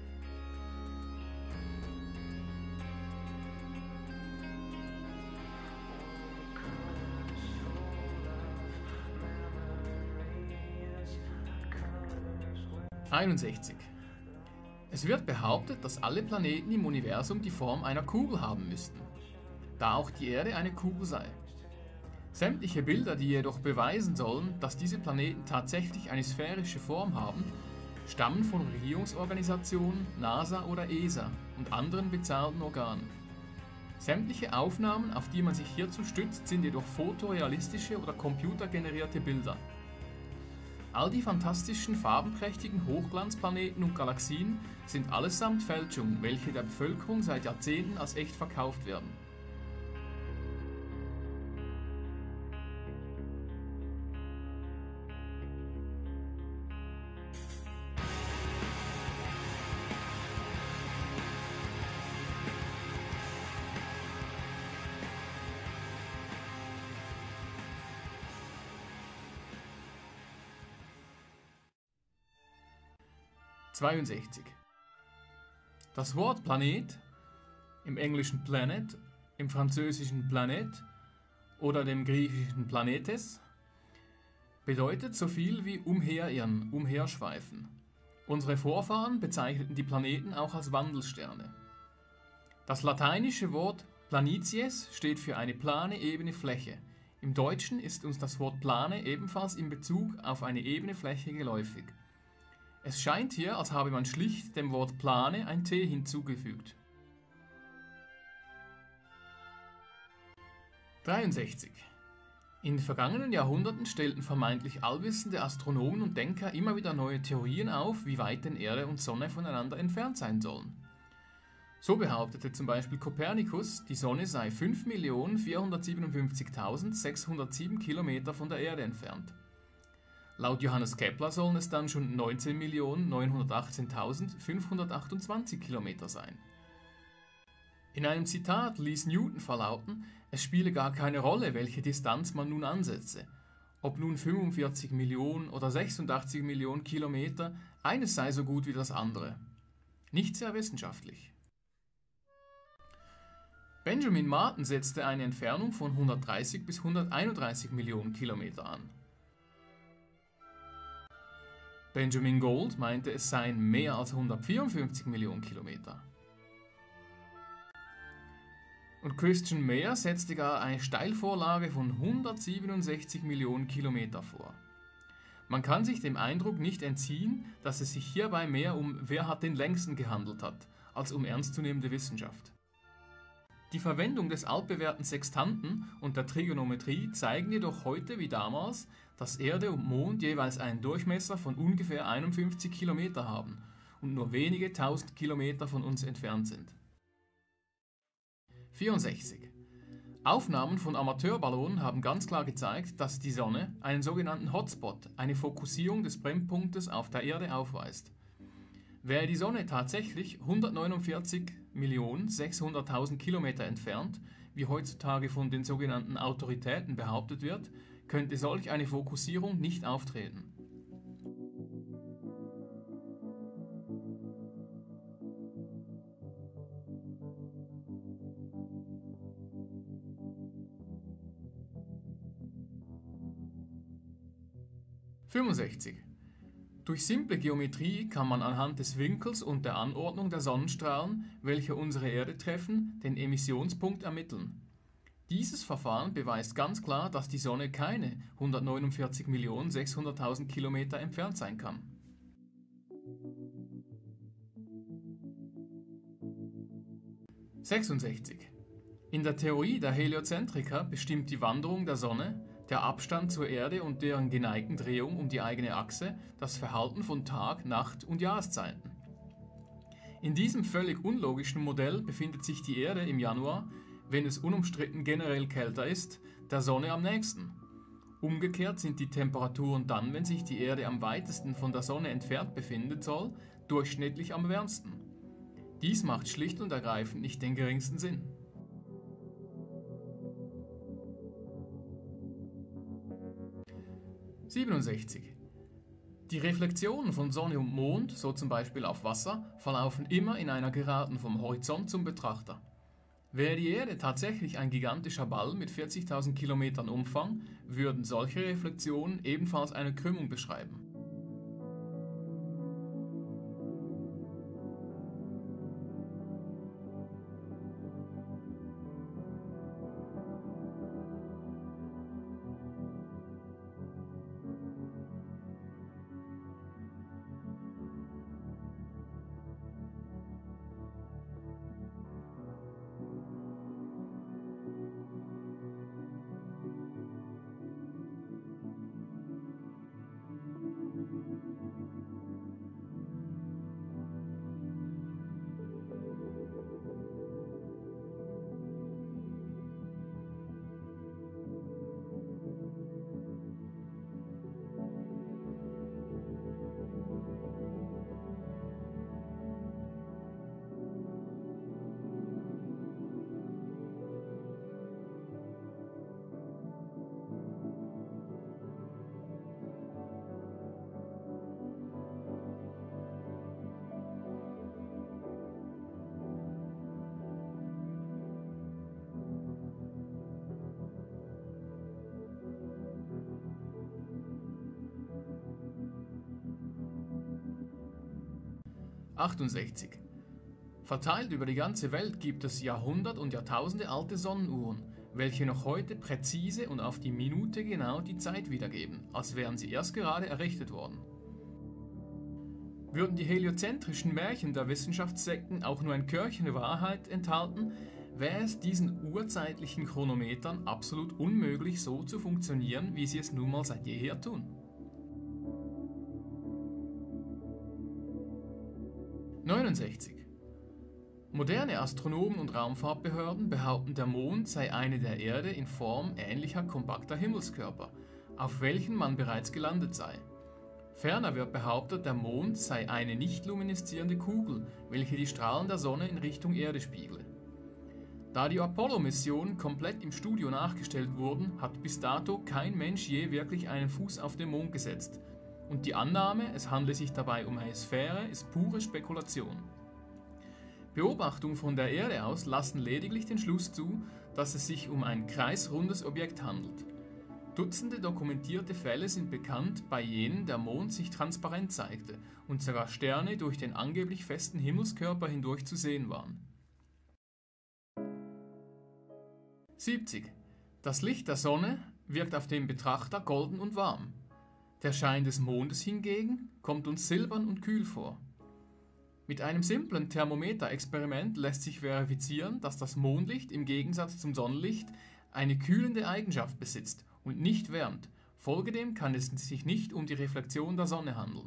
»61. Es wird behauptet, dass alle Planeten im Universum die Form einer Kugel haben müssten, da auch die Erde eine Kugel sei. Sämtliche Bilder, die jedoch beweisen sollen, dass diese Planeten tatsächlich eine sphärische Form haben, stammen von Regierungsorganisationen, NASA oder ESA und anderen bezahlten Organen. Sämtliche Aufnahmen, auf die man sich hierzu stützt, sind jedoch fotorealistische oder computergenerierte Bilder. All die fantastischen, farbenprächtigen Hochglanzplaneten und Galaxien sind allesamt Fälschungen, welche der Bevölkerung seit Jahrzehnten als echt verkauft werden. »62. Das Wort Planet, im Englischen Planet, im Französischen Planet oder dem Griechischen Planetes, bedeutet so viel wie umherirren, umherschweifen. Unsere Vorfahren bezeichneten die Planeten auch als Wandelsterne. Das lateinische Wort planities steht für eine plane, ebene Fläche. Im Deutschen ist uns das Wort plane ebenfalls in Bezug auf eine ebene Fläche geläufig. Es scheint hier, als habe man schlicht dem Wort plane ein T hinzugefügt. 63. In den vergangenen Jahrhunderten stellten vermeintlich allwissende Astronomen und Denker immer wieder neue Theorien auf, wie weit denn Erde und Sonne voneinander entfernt sein sollen. So behauptete zum Beispiel Kopernikus, die Sonne sei 5.457.607 Kilometer von der Erde entfernt. Laut Johannes Kepler sollen es dann schon 19.918.528 Kilometer sein. In einem Zitat ließ Newton verlauten, es spiele gar keine Rolle, welche Distanz man nun ansetze. Ob nun 45 Millionen oder 86 Millionen Kilometer, eines sei so gut wie das andere. Nicht sehr wissenschaftlich. Benjamin Martin setzte eine Entfernung von 130 bis 131 Millionen Kilometer an. Benjamin Gold meinte, es seien mehr als 154 Millionen Kilometer. Und Christian Mayer setzte gar eine Steilvorlage von 167 Millionen Kilometer vor. Man kann sich dem Eindruck nicht entziehen, dass es sich hierbei mehr um wer hat den längsten gehandelt hat, als um ernstzunehmende Wissenschaft. Die Verwendung des altbewährten Sextanten und der Trigonometrie zeigen jedoch heute wie damals, dass Erde und Mond jeweils einen Durchmesser von ungefähr 51 Kilometer haben und nur wenige tausend Kilometer von uns entfernt sind. 64. Aufnahmen von Amateurballonen haben ganz klar gezeigt, dass die Sonne einen sogenannten Hotspot, eine Fokussierung des Brennpunktes auf der Erde aufweist. Wäre die Sonne tatsächlich 149.600.000 Kilometer entfernt, wie heutzutage von den sogenannten Autoritäten behauptet wird, könnte solch eine Fokussierung nicht auftreten. »65. Durch simple Geometrie kann man anhand des Winkels und der Anordnung der Sonnenstrahlen, welche unsere Erde treffen, den Emissionspunkt ermitteln. Dieses Verfahren beweist ganz klar, dass die Sonne keine 149.600.000 Kilometer entfernt sein kann. »66. In der Theorie der Heliozentriker bestimmt die Wanderung der Sonne, der Abstand zur Erde und deren geneigten Drehung um die eigene Achse das Verhalten von Tag, Nacht und Jahreszeiten. In diesem völlig unlogischen Modell befindet sich die Erde im Januar, wenn es unumstritten generell kälter ist, der Sonne am nächsten. Umgekehrt sind die Temperaturen dann, wenn sich die Erde am weitesten von der Sonne entfernt befinden soll, durchschnittlich am wärmsten. Dies macht schlicht und ergreifend nicht den geringsten Sinn. »67. Die Reflexionen von Sonne und Mond, so zum Beispiel auf Wasser, verlaufen immer in einer Geraden vom Horizont zum Betrachter. Wäre die Erde tatsächlich ein gigantischer Ball mit 40.000 Kilometern Umfang, würden solche Reflexionen ebenfalls eine Krümmung beschreiben. »68. Verteilt über die ganze Welt gibt es Jahrhundert- und Jahrtausende alte Sonnenuhren, welche noch heute präzise und auf die Minute genau die Zeit wiedergeben, als wären sie erst gerade errichtet worden. Würden die heliozentrischen Märchen der Wissenschaftssekten auch nur ein Körnchen Wahrheit enthalten, wäre es diesen urzeitlichen Chronometern absolut unmöglich, so zu funktionieren, wie sie es nun mal seit jeher tun. 69. Moderne Astronomen und Raumfahrtbehörden behaupten, der Mond sei eine der Erde in Form ähnlicher kompakter Himmelskörper, auf welchen man bereits gelandet sei. Ferner wird behauptet, der Mond sei eine nicht lumineszierende Kugel, welche die Strahlen der Sonne in Richtung Erde spiegle. Da die Apollo-Missionen komplett im Studio nachgestellt wurden, hat bis dato kein Mensch je wirklich einen Fuß auf den Mond gesetzt. Und die Annahme, es handle sich dabei um eine Sphäre, ist pure Spekulation. Beobachtungen von der Erde aus lassen lediglich den Schluss zu, dass es sich um ein kreisrundes Objekt handelt. Dutzende dokumentierte Fälle sind bekannt, bei jenen der Mond sich transparent zeigte und sogar Sterne durch den angeblich festen Himmelskörper hindurch zu sehen waren. 70. Das Licht der Sonne wirkt auf den Betrachter golden und warm. Der Schein des Mondes hingegen kommt uns silbern und kühl vor. Mit einem simplen Thermometer-Experiment lässt sich verifizieren, dass das Mondlicht im Gegensatz zum Sonnenlicht eine kühlende Eigenschaft besitzt und nicht wärmt. Folgedem kann es sich nicht um die Reflexion der Sonne handeln.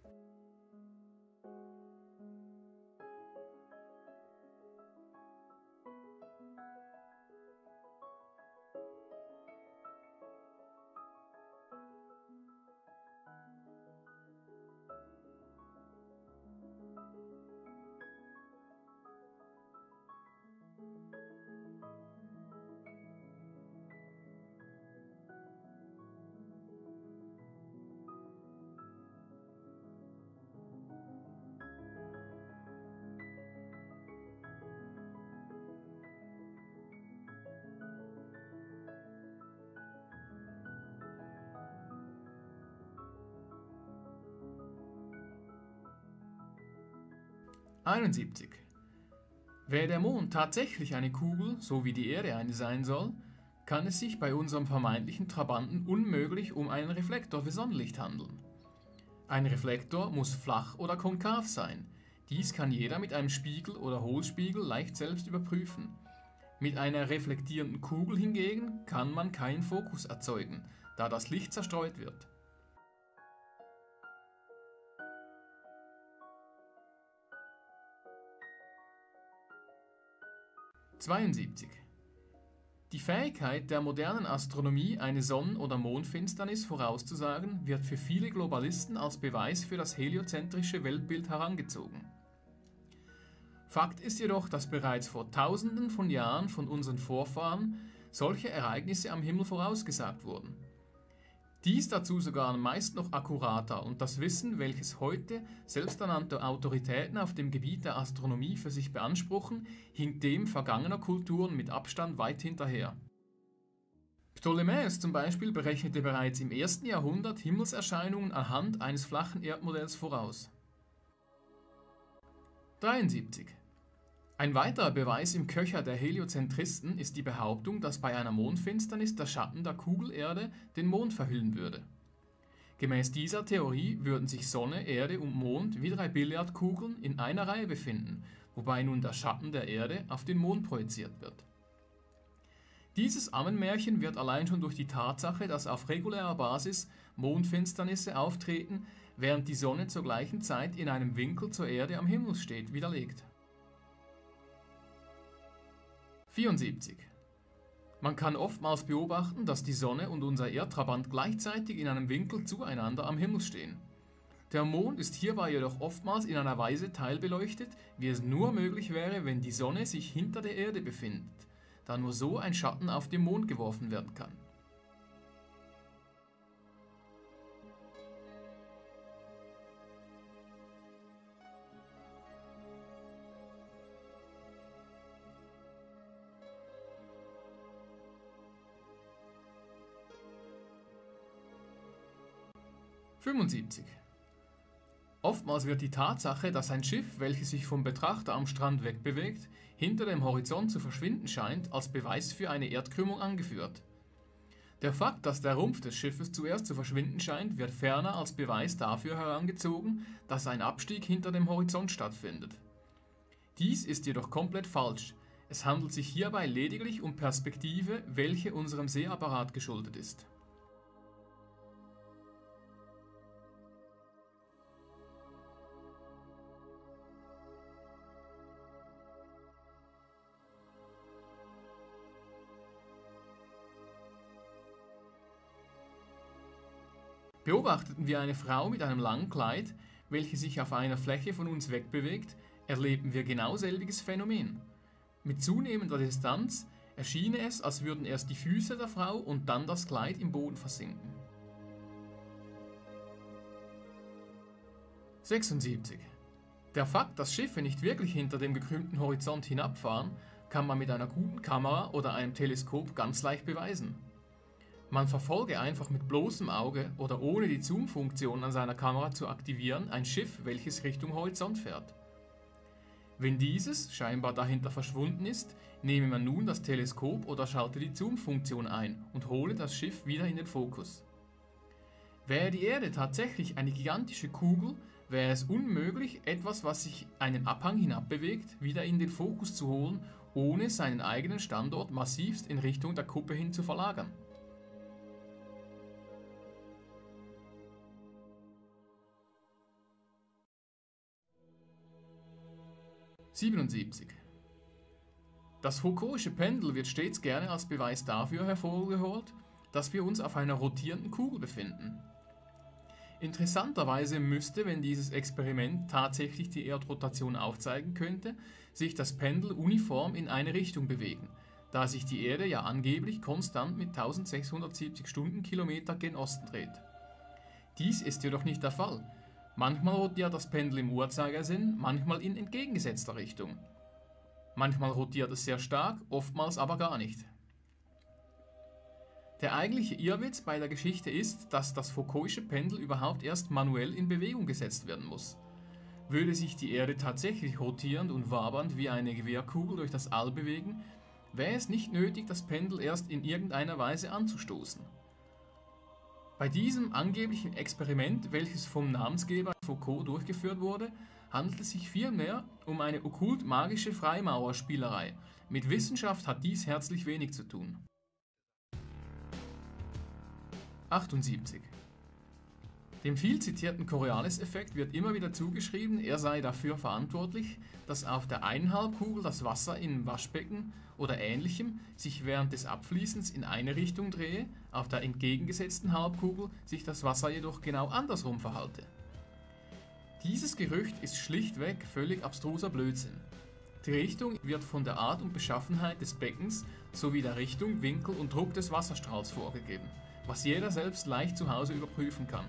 »71. Wäre der Mond tatsächlich eine Kugel, so wie die Erde eine sein soll, kann es sich bei unserem vermeintlichen Trabanten unmöglich um einen Reflektor für Sonnenlicht handeln. Ein Reflektor muss flach oder konkav sein. Dies kann jeder mit einem Spiegel oder Hohlspiegel leicht selbst überprüfen. Mit einer reflektierenden Kugel hingegen kann man keinen Fokus erzeugen, da das Licht zerstreut wird. =72. Die Fähigkeit der modernen Astronomie, eine Sonnen- oder Mondfinsternis vorauszusagen, wird für viele Globalisten als Beweis für das heliozentrische Weltbild herangezogen. Fakt ist jedoch, dass bereits vor Tausenden von Jahren von unseren Vorfahren solche Ereignisse am Himmel vorausgesagt wurden. Dies dazu sogar meist noch akkurater, und das Wissen, welches heute selbsternannte Autoritäten auf dem Gebiet der Astronomie für sich beanspruchen, hinkt dem vergangener Kulturen mit Abstand weit hinterher. Ptolemäus zum Beispiel berechnete bereits im 1. Jahrhundert Himmelserscheinungen anhand eines flachen Erdmodells voraus. =73. Ein weiterer Beweis im Köcher der Heliozentristen ist die Behauptung, dass bei einer Mondfinsternis der Schatten der Kugelerde den Mond verhüllen würde. Gemäß dieser Theorie würden sich Sonne, Erde und Mond wie 3 Billardkugeln in einer Reihe befinden, wobei nun der Schatten der Erde auf den Mond projiziert wird. Dieses Ammenmärchen wird allein schon durch die Tatsache, dass auf regulärer Basis Mondfinsternisse auftreten, während die Sonne zur gleichen Zeit in einem Winkel zur Erde am Himmel steht, widerlegt. =74. Man kann oftmals beobachten, dass die Sonne und unser Erdtrabant gleichzeitig in einem Winkel zueinander am Himmel stehen. Der Mond ist hierbei jedoch oftmals in einer Weise teilbeleuchtet, wie es nur möglich wäre, wenn die Sonne sich hinter der Erde befindet, da nur so ein Schatten auf den Mond geworfen werden kann. =75. Oftmals wird die Tatsache, dass ein Schiff, welches sich vom Betrachter am Strand wegbewegt, hinter dem Horizont zu verschwinden scheint, als Beweis für eine Erdkrümmung angeführt. Der Fakt, dass der Rumpf des Schiffes zuerst zu verschwinden scheint, wird ferner als Beweis dafür herangezogen, dass ein Abstieg hinter dem Horizont stattfindet. Dies ist jedoch komplett falsch. Es handelt sich hierbei lediglich um Perspektive, welche unserem Sehapparat geschuldet ist. Beobachteten wir eine Frau mit einem langen Kleid, welche sich auf einer Fläche von uns wegbewegt, erleben wir genau selbiges Phänomen. Mit zunehmender Distanz erschien es, als würden erst die Füße der Frau und dann das Kleid im Boden versinken. =76. Der Fakt, dass Schiffe nicht wirklich hinter dem gekrümmten Horizont hinabfahren, kann man mit einer guten Kamera oder einem Teleskop ganz leicht beweisen. Man verfolge einfach mit bloßem Auge oder ohne die Zoom-Funktion an seiner Kamera zu aktivieren ein Schiff, welches Richtung Horizont fährt. Wenn dieses scheinbar dahinter verschwunden ist, nehme man nun das Teleskop oder schalte die Zoom-Funktion ein und hole das Schiff wieder in den Fokus. Wäre die Erde tatsächlich eine gigantische Kugel, wäre es unmöglich, etwas, was sich einen Abhang hinabbewegt, wieder in den Fokus zu holen, ohne seinen eigenen Standort massivst in Richtung der Kuppe hin zu verlagern. =77. Das Foucault'sche Pendel wird stets gerne als Beweis dafür hervorgeholt, dass wir uns auf einer rotierenden Kugel befinden. Interessanterweise müsste, wenn dieses Experiment tatsächlich die Erdrotation aufzeigen könnte, sich das Pendel uniform in eine Richtung bewegen, da sich die Erde ja angeblich konstant mit 1670 Stundenkilometer gen Osten dreht. Dies ist jedoch nicht der Fall. Manchmal rotiert das Pendel im Uhrzeigersinn, manchmal in entgegengesetzter Richtung. Manchmal rotiert es sehr stark, oftmals aber gar nicht. Der eigentliche Irrwitz bei der Geschichte ist, dass das Foucault'sche Pendel überhaupt erst manuell in Bewegung gesetzt werden muss. Würde sich die Erde tatsächlich rotierend und wabernd wie eine Gewehrkugel durch das All bewegen, wäre es nicht nötig, das Pendel erst in irgendeiner Weise anzustoßen. Bei diesem angeblichen Experiment, welches vom Namensgeber Foucault durchgeführt wurde, handelt es sich vielmehr um eine okkult-magische Freimaurerspielerei. Mit Wissenschaft hat dies herzlich wenig zu tun. 78. Dem viel zitierten Coriolis-Effekt wird immer wieder zugeschrieben, er sei dafür verantwortlich, dass auf der einen Halbkugel das Wasser in Waschbecken oder Ähnlichem sich während des Abfließens in eine Richtung drehe, auf der entgegengesetzten Halbkugel sich das Wasser jedoch genau andersrum verhalte. Dieses Gerücht ist schlichtweg völlig abstruser Blödsinn. Die Richtung wird von der Art und Beschaffenheit des Beckens sowie der Richtung, Winkel und Druck des Wasserstrahls vorgegeben, was jeder selbst leicht zu Hause überprüfen kann.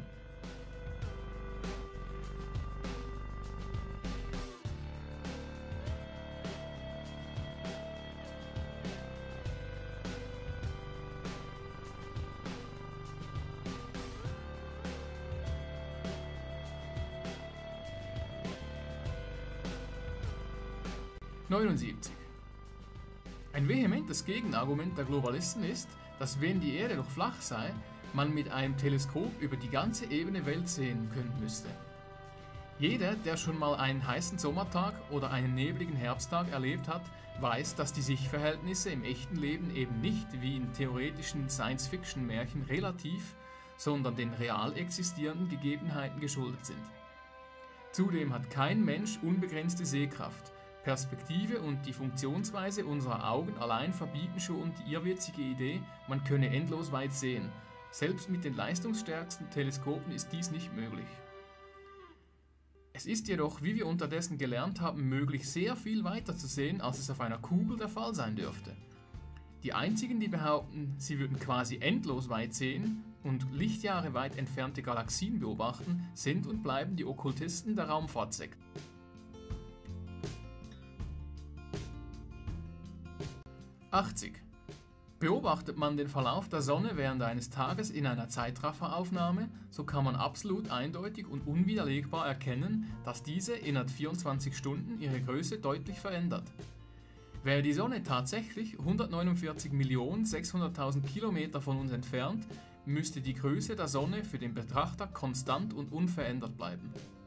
Ein vehementes Gegenargument der Globalisten ist, dass wenn die Erde doch flach sei, man mit einem Teleskop über die ganze ebene Welt sehen können müsste. Jeder, der schon mal einen heißen Sommertag oder einen nebligen Herbsttag erlebt hat, weiß, dass die Sichtverhältnisse im echten Leben eben nicht wie in theoretischen Science-Fiction-Märchen relativ, sondern den real existierenden Gegebenheiten geschuldet sind. Zudem hat kein Mensch unbegrenzte Sehkraft. Perspektive und die Funktionsweise unserer Augen allein verbieten schon die irrwitzige Idee, man könne endlos weit sehen. Selbst mit den leistungsstärksten Teleskopen ist dies nicht möglich. Es ist jedoch, wie wir unterdessen gelernt haben, möglich, sehr viel weiter zu sehen, als es auf einer Kugel der Fall sein dürfte. Die einzigen, die behaupten, sie würden quasi endlos weit sehen und Lichtjahre weit entfernte Galaxien beobachten, sind und bleiben die Okkultisten der Raumfahrtsekte. 80. Beobachtet man den Verlauf der Sonne während eines Tages in einer Zeitrafferaufnahme, so kann man absolut eindeutig und unwiderlegbar erkennen, dass diese innerhalb 24 Stunden ihre Größe deutlich verändert. Wäre die Sonne tatsächlich 149.600.000 Kilometer von uns entfernt, müsste die Größe der Sonne für den Betrachter konstant und unverändert bleiben.